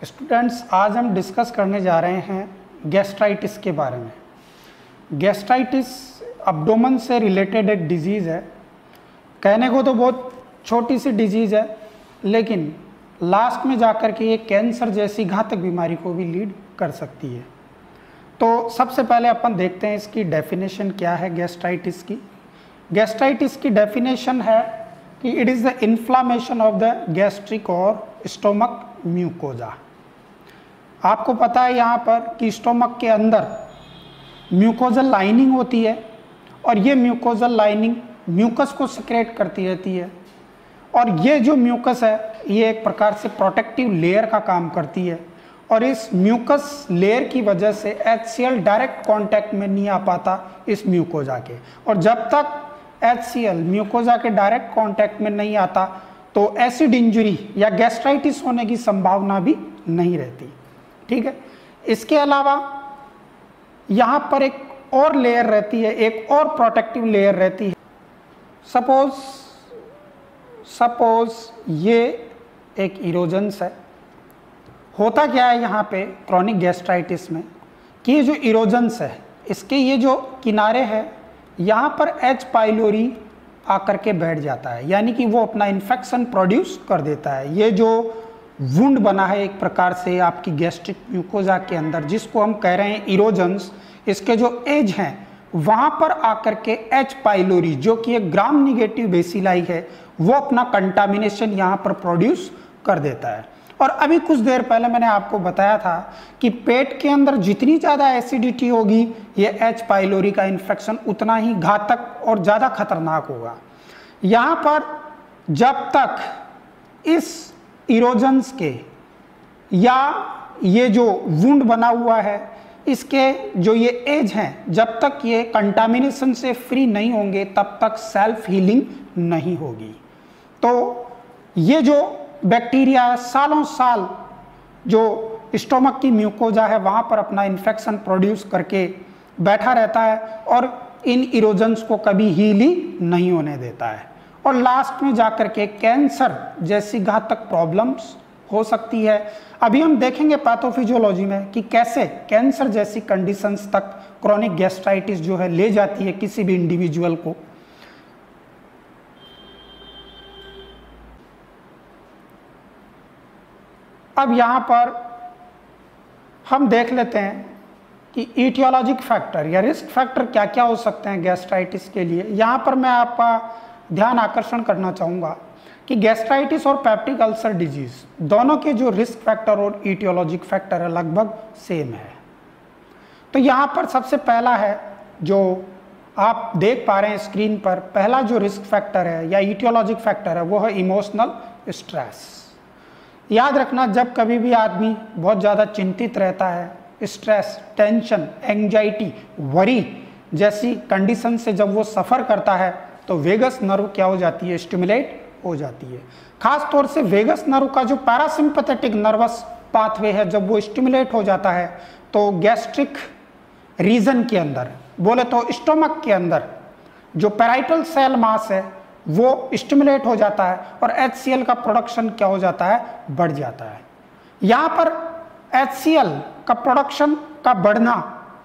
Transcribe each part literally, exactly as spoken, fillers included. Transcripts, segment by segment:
Students, आज हम discuss करने जा रहे हैं गैस्ट्राइटिस के बारे में। गैस्ट्राइटिस अब्डोमेन से रिलेटेड एक डिजीज़ है। कहने को तो बहुत छोटी सी डिजीज़ है, लेकिन लास्ट में जाकर के ये कैंसर जैसी घातक बीमारी को भी लीड कर सकती है। तो सबसे पहले अपन देखते हैं इसकी डेफिनेशन क्या है गैस्ट्राइटिस की। गैस्ट्राइटिस की डेफिनेशन है कि it is the inflammation of the gastric और स्टोमक म्यूकोजा। आपको पता है यहाँ पर कि स्टोमक के अंदर म्यूकोजल लाइनिंग होती है और ये म्यूकोजल लाइनिंग म्यूकस को सिक्रेट करती रहती है, और ये जो म्यूकस है ये एक प्रकार से प्रोटेक्टिव लेयर का काम करती है, और इस म्यूकस लेयर की वजह से H C L direct contact में नहीं आ पाता इस म्यूकोजा के। और जब तक एच सी एल म्यूकोजा के डायरेक्ट कांटेक्ट में नहीं आता तो एसिड इंजरी या गैस्ट्राइटिस होने की संभावना भी नहीं रहती। ठीक है, इसके अलावा यहाँ पर एक और लेयर रहती है, एक और प्रोटेक्टिव लेयर रहती है। सपोज सपोज ये एक इरोजन्स है। होता क्या है यहाँ पे क्रॉनिक गैस्ट्राइटिस में कि ये जो इरोजन्स है इसके ये जो किनारे हैं यहाँ पर एच पाइलोरी आकर के बैठ जाता है, यानी कि वो अपना इन्फेक्शन प्रोड्यूस कर देता है। ये जो वुंड बना है एक प्रकार से आपकी गैस्ट्रिक म्यूकोजा के अंदर, जिसको हम कह रहे हैं इरोजन्स, इसके जो एज हैं वहाँ पर आकर के एच पाइलोरी जो कि एक ग्राम निगेटिव बेसिलाई है वो अपना कंटामिनेशन यहाँ पर प्रोड्यूस कर देता है। और अभी कुछ देर पहले मैंने आपको बताया था कि पेट के अंदर जितनी ज़्यादा एसिडिटी होगी ये एच पाइलोरी का इन्फेक्शन उतना ही घातक और ज़्यादा खतरनाक होगा। यहाँ पर जब तक इस इरोजन्स के या ये जो वुंड बना हुआ है इसके जो ये एज हैं, जब तक ये कंटामिनेशन से फ्री नहीं होंगे तब तक सेल्फ हीलिंग नहीं होगी। तो ये जो बैक्टीरिया सालों साल जो स्टोमक की म्यूकोजा है वहाँ पर अपना इन्फेक्शन प्रोड्यूस करके बैठा रहता है और इन इरोजन्स को कभी हील ही नहीं होने देता है, और लास्ट में जाकर के कैंसर जैसी घातक प्रॉब्लम्स हो सकती है। अभी हम देखेंगे पैथोफिजियोलॉजी में कि कैसे कैंसर जैसी कंडीशंस तक क्रॉनिक गैस्ट्राइटिस जो है ले जाती है किसी भी इंडिविजुअल को। अब यहाँ पर हम देख लेते हैं कि ईटियोलॉजिक फैक्टर या रिस्क फैक्टर क्या क्या हो सकते हैं गैस्ट्राइटिस के लिए। यहाँ पर मैं आपका ध्यान आकर्षण करना चाहूँगा कि गैस्ट्राइटिस और पेप्टिक अल्सर डिजीज दोनों के जो रिस्क फैक्टर और ईटियोलॉजिक फैक्टर है लगभग सेम है। तो यहाँ पर सबसे पहला है जो आप देख पा रहे हैं स्क्रीन पर, पहला जो रिस्क फैक्टर है या ईटियोलॉजिक फैक्टर है वो है इमोशनल स्ट्रेस। याद रखना, जब कभी भी आदमी बहुत ज़्यादा चिंतित रहता है, स्ट्रेस, टेंशन, एंजाइटी, वरी जैसी कंडीशन से जब वो सफ़र करता है तो वेगस नर्व क्या हो जाती है, स्टिमुलेट हो जाती है। खास तौर से वेगस नर्व का जो पैरासिम्पैथेटिक नर्वस पाथवे है जब वो स्टिमुलेट हो जाता है तो गैस्ट्रिक रीजन के अंदर, बोले तो स्टोमक के अंदर जो पैराइटल सेल मास है वो स्टिमुलेट हो जाता है और एच सी एल का प्रोडक्शन क्या हो जाता है, बढ़ जाता है। यहाँ पर एच सी एल का प्रोडक्शन का बढ़ना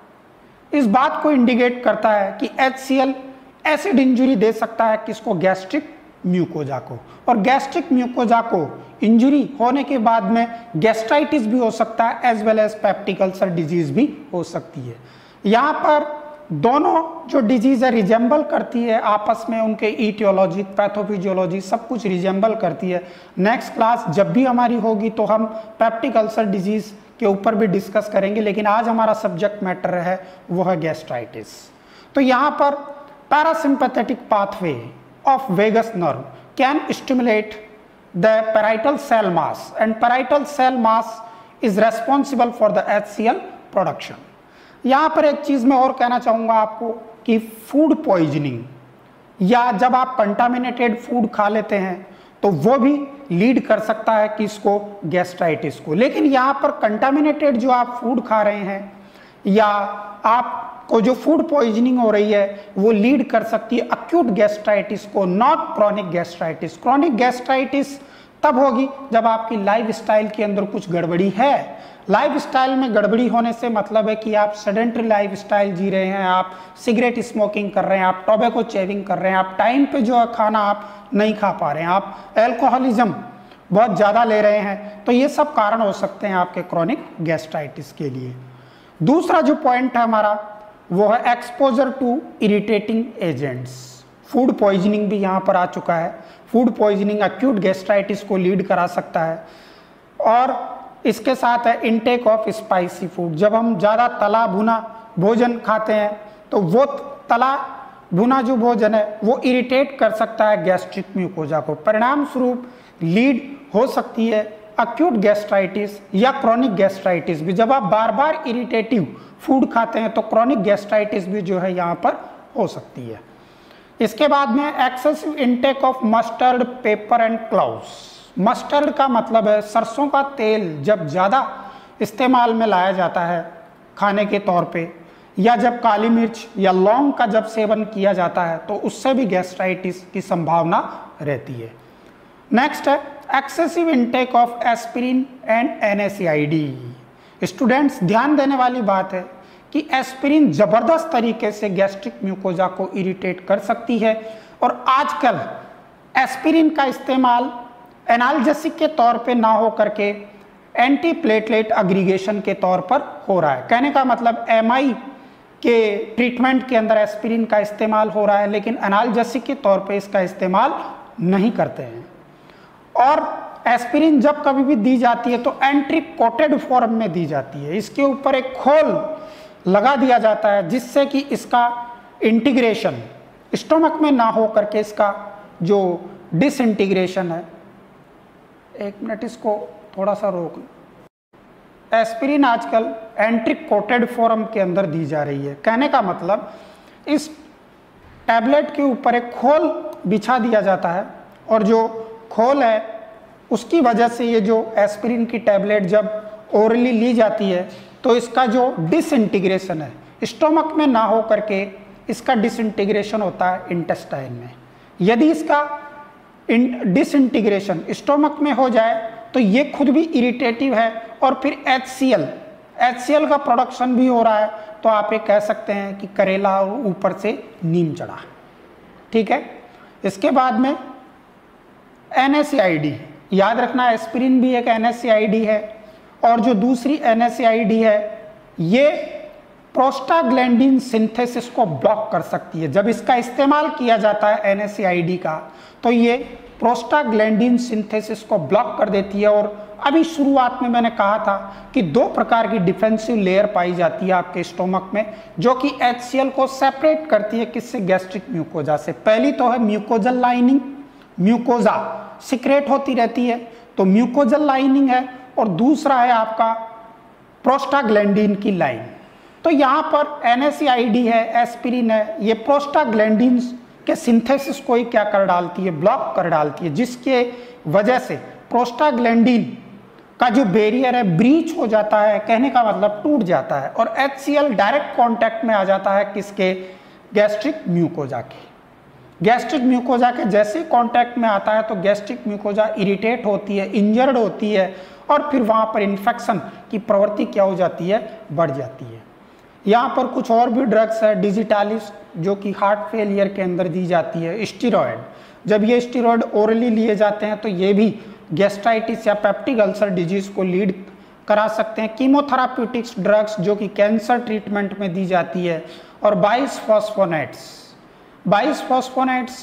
इस बात को इंडिकेट करता है कि H C L acid injury दे सकता है किसको, गैस्ट्रिक म्यूकोजा को, और गैस्ट्रिक म्यूकोजा को इंजरी होने के बाद में गैस्ट्राइटिस भी हो सकता है as well as peptic ulcer disease भी हो सकती है। यहाँ पर दोनों जो डिजीज है रिजेंबल करती है आपस में, उनके ईटियोलॉजी, पैथोफिजियोलॉजी सब कुछ रिजेंबल करती है। नेक्स्ट क्लास जब भी हमारी होगी तो हम पेप्टिक अल्सर डिजीज के ऊपर भी डिस्कस करेंगे, लेकिन आज हमारा सब्जेक्ट मैटर है वो है गैस्ट्राइटिस। तो यहाँ पर parasympathetic pathway of vagus nerve can stimulate the parietal cell mass, and parietal cell mass is responsible for the H C L production. यहाँ पर एक चीज़ मैं और कहना चाहूँगा आपको कि फूड पॉइजनिंग या जब आप कंटामिनेटेड फूड खा लेते हैं तो वो भी लीड कर सकता है किसको, गैस्ट्राइटिस को। लेकिन यहाँ पर कंटामिनेटेड जो आप फूड खा रहे हैं या आप को जो फूड पॉइजनिंग हो रही है वो लीड कर सकती है अक्यूट गैस्ट्राइटिस को, not chronic gastritis. Chronic gastritis तब होगी जब आपकी लाइफस्टाइल के अंदर कुछ गड़बड़ी है। लाइफस्टाइल में गड़बड़ी होने से मतलब है कि आप सेडेंटरी लाइफस्टाइल जी रहे हैं, आप सिगरेट स्मोकिंग कर रहे हैं, आप टोबैको चेविंग कर रहे हैं, आप टाइम पे जो है खाना आप नहीं खा पा रहे हैं, आप एल्कोहलिज्म बहुत ज़्यादा ले रहे हैं, तो ये सब कारण हो सकते हैं आपके क्रॉनिक गैस्ट्राइटिस के लिए। दूसरा जो पॉइंट है हमारा वो है exposure to irritating agents. Food poisoning भी यहाँ पर आ चुका है। फूड पॉइजनिंग एक्यूट गैस्ट्राइटिस को लीड करा सकता है। और इसके साथ है इनटेक ऑफ स्पाइसी फूड। जब हम ज़्यादा तला भुना भोजन खाते हैं तो वो तला भुना जो भोजन है वो इरिटेट कर सकता है गैस्ट्रिक म्यूकोजा को। परिणाम स्वरूप लीड हो सकती है एक्यूट गैस्ट्राइटिस या क्रॉनिक गैस्ट्राइटिस भी। जब आप बार बार इरिटेटिव फूड खाते हैं तो क्रॉनिक गैस्ट्राइटिस भी जो है यहाँ पर हो सकती है। इसके बाद में excessive intake of mustard, pepper and cloves. Mustard का मतलब है सरसों का तेल जब ज़्यादा इस्तेमाल में लाया जाता है खाने के तौर पे, या जब काली मिर्च या लौंग का जब सेवन किया जाता है तो उससे भी गैस्ट्राइटिस की संभावना रहती है। नेक्स्ट है excessive intake of aspirin and N A C I D. Students ध्यान देने वाली बात है कि एस्पिरिन जबरदस्त तरीके से गैस्ट्रिक म्यूकोजा को इरिटेट कर सकती है, और आजकल एस्पिरिन का इस्तेमाल एनाल्जेसिक के तौर पे ना हो करके एंटी प्लेटलेट एग्रीगेशन के तौर पर हो रहा है। कहने का मतलब एम आई के ट्रीटमेंट के अंदर एस्पिरिन का इस्तेमाल हो रहा है, लेकिन एनाल्जेसिक के तौर पे इसका इस्तेमाल नहीं करते हैं। और एस्पिरिन जब कभी भी दी जाती है तो एंट्री कोटेड फॉर्म में दी जाती है। इसके ऊपर एक खोल लगा दिया जाता है जिससे कि इसका इंटीग्रेशन स्टोमक में ना हो करके इसका जो डिसइंटीग्रेशन है, एक मिनट इसको थोड़ा सा रोक। एस्पिरिन आजकल एंट्री कोटेड फॉर्म के अंदर दी जा रही है। कहने का मतलब इस टैबलेट के ऊपर एक खोल बिछा दिया जाता है, और जो खोल है उसकी वजह से ये जो एस्पिरिन की टैबलेट जब ओरली ली जाती है तो इसका जो डिसइंटीग्रेशन है स्टोमक में ना हो करके इसका डिसइंटीग्रेशन होता है इंटेस्टाइन में। यदि इसका डिसइंटीग्रेशन स्टोमक में हो जाए तो ये खुद भी इरिटेटिव है, और फिर H C L H C L का प्रोडक्शन भी हो रहा है, तो आप ये कह सकते हैं कि करेला ऊपर से नीम चढ़ा। ठीक है। इसके बाद में N A C I D, याद रखना एस्पिरिन भी एक N A C I D है, और जो दूसरी N A C I D है ये प्रोस्टाग्लैंडिन सिंथेसिस को ब्लॉक कर सकती है। जब इसका इस्तेमाल किया जाता है N A C I D का तो ये प्रोस्टाग्लैंडिन सिंथेसिस को ब्लॉक कर देती है। और अभी शुरुआत में मैंने कहा था कि दो प्रकार की डिफेंसिव लेयर पाई जाती है आपके स्टोमक में, जो कि एच सी एल को सेपरेट करती है किससे, गैस्ट्रिक म्यूकोजा से। पहली तो है म्यूकोजल लाइनिंग, म्यूकोजा सिक्रेट होती रहती है तो म्यूकोजल लाइनिंग है, और दूसरा है आपका प्रोस्टाग्लैंडिन की लाइन। तो यहाँ पर N A C I D है, एस्पिरिन है, ये प्रोस्टाग्लैंडिन के सिंथेसिस को ही क्या कर डालती है, ब्लॉक कर डालती है, जिसके वजह से प्रोस्टाग्लैंडिन का जो बैरियर है ब्रीच हो जाता है, कहने का मतलब टूट जाता है, और H C L direct contact में आ जाता है किसके, गैस्ट्रिक म्यूकोजा के। गैस्ट्रिक म्यूकोजा के जैसे कांटेक्ट में आता है तो गैस्ट्रिक म्यूकोजा इरिटेट होती है, इंजर्ड होती है, और फिर वहाँ पर इन्फेक्शन की प्रवृत्ति क्या हो जाती है, बढ़ जाती है। यहाँ पर कुछ और भी ड्रग्स है, डिजिटालिस जो कि हार्ट फेलियर के अंदर दी जाती है, स्टीरॉयड। जब ये स्टीरॉयड ओरली लिए जाते हैं तो ये भी गैस्ट्राइटिस या पेप्टिक अल्सर डिजीज को लीड करा सकते हैं। कीमोथेराप्यूटिक्स ड्रग्स जो कि कैंसर ट्रीटमेंट में दी जाती है, और बाइसफॉस्फोनेट्स बाइसफॉस्फोनेट्स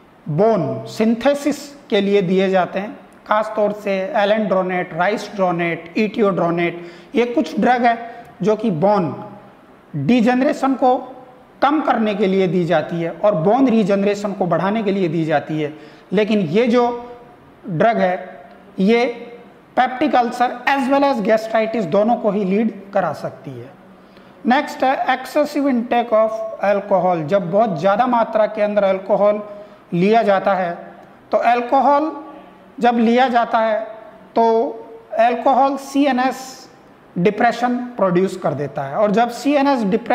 बोन सिंथेसिस के लिए दिए जाते हैं, खास तौर से एलेंड्रोनेट, राइसड्रोनेट, इटियोड्रोनेट। ये कुछ ड्रग है जो कि बोन डिजेनरेशन को कम करने के लिए दी जाती है और बोन रीजनरेशन को बढ़ाने के लिए दी जाती है। लेकिन ये जो ड्रग है ये peptic ulcer as well as gastritis दोनों को ही लीड करा सकती है। नेक्स्ट है एक्सेसिव इनटेक ऑफ अल्कोहल। जब बहुत ज़्यादा मात्रा के अंदर अल्कोहल लिया जाता है तो अल्कोहल जब लिया जाता है तो alcohol C N S depression produce कर देता है, और जब सी एन एस डिप्रेशन हो जाता है तो व्यक्ति खाना नहीं खा पाता है।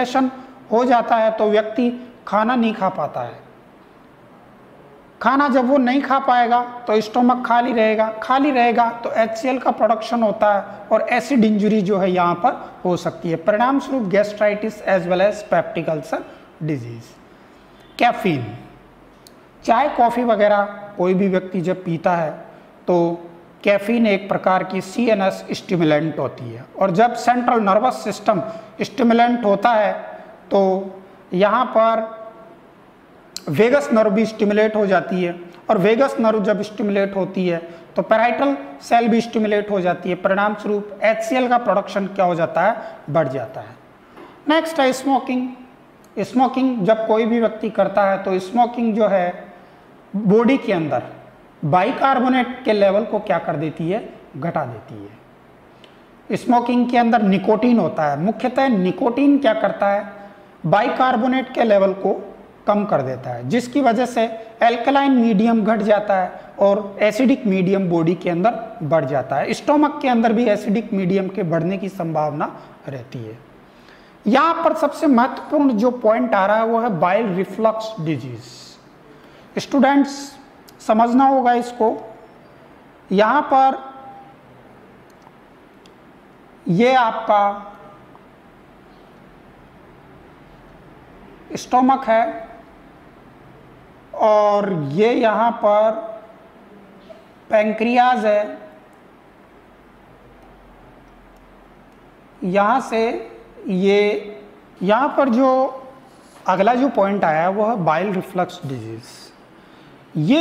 खाना जब वो नहीं खा पाएगा तो स्टोमक खाली रहेगा, खाली रहेगा तो एच सी एल का प्रोडक्शन होता है और एसिड इंजरी जो है यहाँ पर हो सकती है, परिणाम स्वरूप gastritis as well as peptic ulcer disease. Caffeine, चाय कॉफ़ी वगैरह कोई भी व्यक्ति जब पीता है तो कैफीन एक प्रकार की सी एन एस स्टिमुलेंट होती है, और जब सेंट्रल नर्वस सिस्टम स्टिमुलेंट होता है तो यहाँ पर वेगस नर्व भी स्टिमुलेट हो जाती है, और वेगस नर्व जब स्टिमुलेट होती है तो पैराइटल सेल भी स्टिमुलेट हो जाती है, परिणाम स्वरूप एच सी एल का प्रोडक्शन क्या हो जाता है, बढ़ जाता है। नेक्स्ट है स्मोकिंग। स्मोकिंग जब कोई भी व्यक्ति करता है तो स्मोकिंग जो है बॉडी के अंदर बाइकार्बोनेट के लेवल को क्या कर देती है, घटा देती है। स्मोकिंग के अंदर निकोटीन होता है, मुख्यतः निकोटीन क्या करता है, बाइकार्बोनेट के लेवल को कम कर देता है, जिसकी वजह से एल्कलाइन मीडियम घट जाता है और एसिडिक मीडियम बॉडी के अंदर बढ़ जाता है। स्टोमक के अंदर भी एसिडिक मीडियम के बढ़ने की संभावना रहती है। यहाँ पर सबसे महत्वपूर्ण जो पॉइंट आ रहा है वो है बाइल रिफ्लक्स डिजीज। स्टूडेंट्स समझना होगा इसको। यहाँ पर ये आपका स्टोमक है और ये यहाँ पर पैंक्रियाज है, यहाँ से ये यहाँ पर जो अगला जो पॉइंट आया है वो है बाइल रिफ्लक्स डिजीज। ये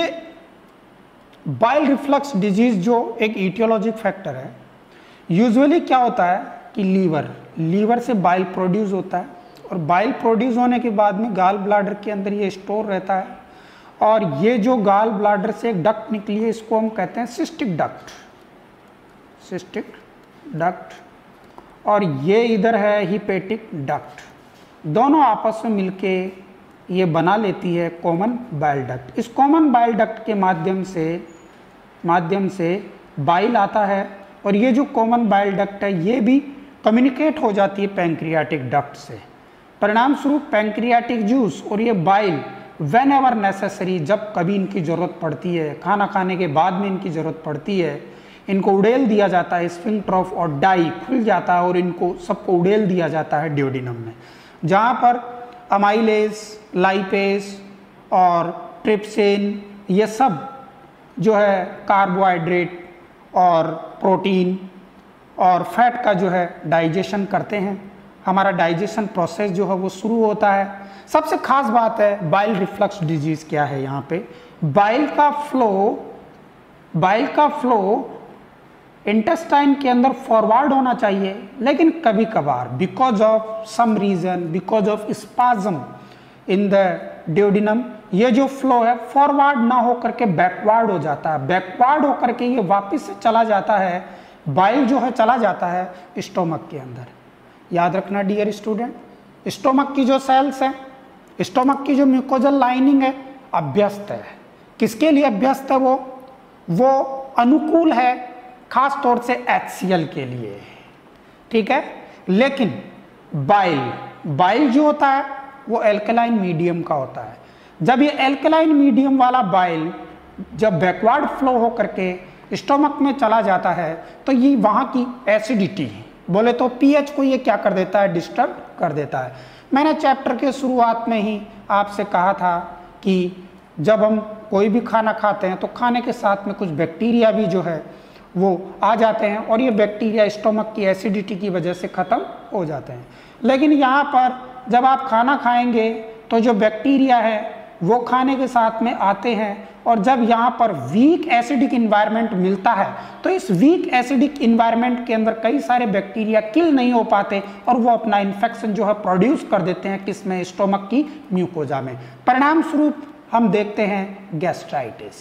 बाइल रिफ्लक्स डिजीज जो एक ईटियोलॉजिक फैक्टर है, यूजुअली क्या होता है कि लीवर लीवर से बाइल प्रोड्यूस होता है, और बाइल प्रोड्यूस होने के बाद में गाल ब्लाडर के अंदर ये स्टोर रहता है, और ये जो गाल ब्लाडर से एक डक्ट निकली है इसको हम कहते हैं सिस्टिक डक्ट, सिस्टिक डक्ट, और ये इधर है हिपेटिक डक्ट। दोनों आपस में मिलके ये बना लेती है कॉमन बाइल डक्ट। इस कॉमन बाइल डक्ट के माध्यम से माध्यम से बाइल आता है, और ये जो कॉमन बाइल डक्ट है ये भी कम्युनिकेट हो जाती है पैंक्रियाटिक डक्ट से। परिणाम स्वरूप पैंक्रियाटिक जूस और ये बाइल वेन एवर नेसेसरी, जब कभी इनकी ज़रूरत पड़ती है, खाना खाने के बाद में इनकी ज़रूरत पड़ती है, इनको उड़ेल दिया जाता है, स्फिंक्टर ऑफ और डाई खुल जाता है और इनको सबको उड़ेल दिया जाता है ड्यूडिनम में, जहाँ पर अमाइलेज, लाइपेज और ट्रिप्सिन ये सब जो है कार्बोहाइड्रेट और प्रोटीन और फैट का जो है डाइजेशन करते हैं। हमारा डाइजेशन प्रोसेस जो है वो शुरू होता है। सबसे खास बात है बाइल रिफ्लक्स डिजीज क्या है, यहाँ पे बाइल का फ्लो बाइल का फ्लो इंटेस्टाइन के अंदर फॉरवर्ड होना चाहिए, लेकिन कभी कभार because of some reason, because of spasm in the duodenum, ये जो फ्लो है फॉरवर्ड ना हो करके बैकवर्ड हो जाता है। बैकवर्ड हो करके ये वापस से चला जाता है, बाइल जो है चला जाता है स्टोमक के अंदर। याद रखना डियर स्टूडेंट, स्टोमक की जो सेल्स हैं, स्टोमक की जो म्यूकोजल लाइनिंग है अभ्यस्त है। किसके लिए अभ्यस्त है? वो वो अनुकूल है खास तौर से एच सी एल के लिए, ठीक है। लेकिन बाइल बाइल जो होता है वो एल्कलाइन मीडियम का होता है। जब ये एल्कलाइन मीडियम वाला बाइल जब बैकवर्ड फ्लो हो करके स्टोमक में चला जाता है तो ये वहाँ की एसिडिटी, बोले तो पीएच को ये क्या कर देता है, डिस्टर्ब कर देता है। मैंने चैप्टर के शुरुआत में ही आपसे कहा था कि जब हम कोई भी खाना खाते हैं तो खाने के साथ में कुछ बैक्टीरिया भी जो है वो आ जाते हैं, और ये बैक्टीरिया स्टोमक की एसिडिटी की वजह से ख़त्म हो जाते हैं। लेकिन यहाँ पर जब आप खाना खाएंगे तो जो बैक्टीरिया है वो खाने के साथ में आते हैं, और जब यहाँ पर वीक एसिडिक इन्वायरमेंट मिलता है तो इस वीक एसिडिक इन्वायरमेंट के अंदर कई सारे बैक्टीरिया किल नहीं हो पाते और वो अपना इन्फेक्शन जो है प्रोड्यूस कर देते हैं किसमें, स्टोमक की म्यूकोजा में। परिणाम स्वरूप हम देखते हैं गैस्ट्राइटिस।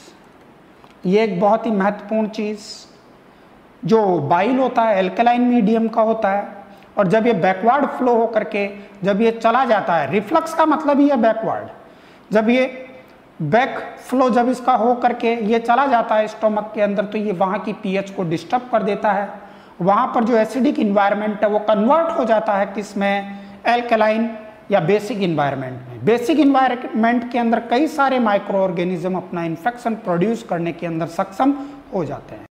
ये एक बहुत ही महत्वपूर्ण चीज़, जो बाइल होता है एल्कलाइन मीडियम का होता है, और जब ये बैकवर्ड फ्लो हो करके जब ये चला जाता है, रिफ्लक्स का मतलब ही है बैकवर्ड, जब ये बैक फ्लो जब इसका हो करके ये चला जाता है स्टोमक के अंदर तो ये वहाँ की पीएच को डिस्टर्ब कर देता है। वहाँ पर जो एसिडिक इन्वायरमेंट है वो कन्वर्ट हो जाता है किसमें, एल्कलाइन या बेसिक इन्वायरमेंट में। बेसिक इन्वायरमेंट के अंदर कई सारे माइक्रो ऑर्गेनिज्म अपना इन्फेक्शन प्रोड्यूस करने के अंदर सक्षम हो जाते हैं।